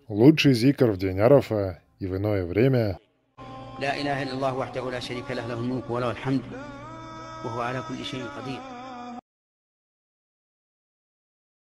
Лучший зикр в день Арафа и в иное время. لا إله إلا الله وحده لا شريك له، له الملك وله الحمد وهو على كل شيء قدير.